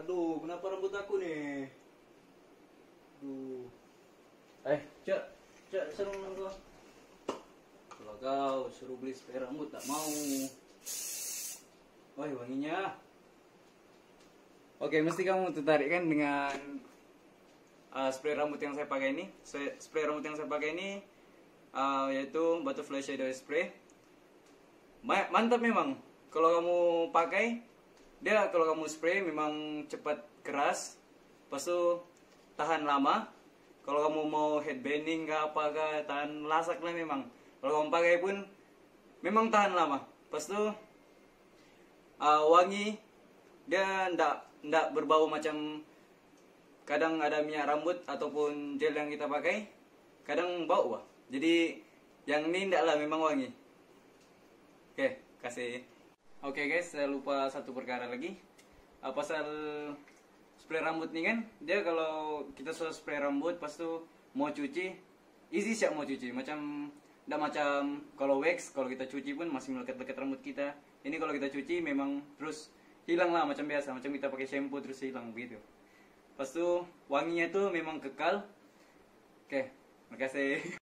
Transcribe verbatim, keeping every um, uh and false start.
Aduh, kenapa rambut aku nih? Duh. Eh, Cak, Cak, seru nang gua. Kalau kau suruh beli spray rambut tak mau. Wah, wanginya. Oke, mesti kamu tertarik kan dengan uh, spray rambut yang saya pakai ini. Spray rambut yang saya pakai ini uh, yaitu Butterfly Shadow Spray. Ma mantap memang. Kalau kamu pakai, dia kalau kamu spray memang cepat keras, pas itu tahan lama. Kalau kamu mau headbanding ke apa ke, tahan lasak lah memang. Kalau kamu pakai pun memang tahan lama. Pas itu uh, wangi, dia ndak ndak berbau macam kadang ada minyak rambut ataupun gel yang kita pakai, kadang bau, Wah. Jadi yang ini ndak lah, memang wangi. Oke, kasih. Oke guys, saya lupa satu perkara lagi. Uh, pasal spray rambut nih kan, dia kalau kita sudah spray rambut, pas tuh mau cuci, easy sih mau cuci. Macam, ndak macam kalau wax, kalau kita cuci pun masih melekat-lekat rambut kita. Ini kalau kita cuci memang terus hilang lah macam biasa, macam kita pakai shampoo terus hilang begitu. Pas tuh wanginya tuh memang kekal. Oke, makasih.